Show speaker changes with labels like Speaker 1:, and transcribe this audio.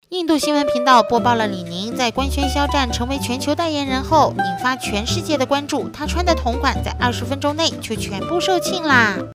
Speaker 1: 印度新闻频道播报了李宁在官宣肖战成为全球代言人后，引发全世界的关注。他穿的同款在20分钟内就全部售罄啦！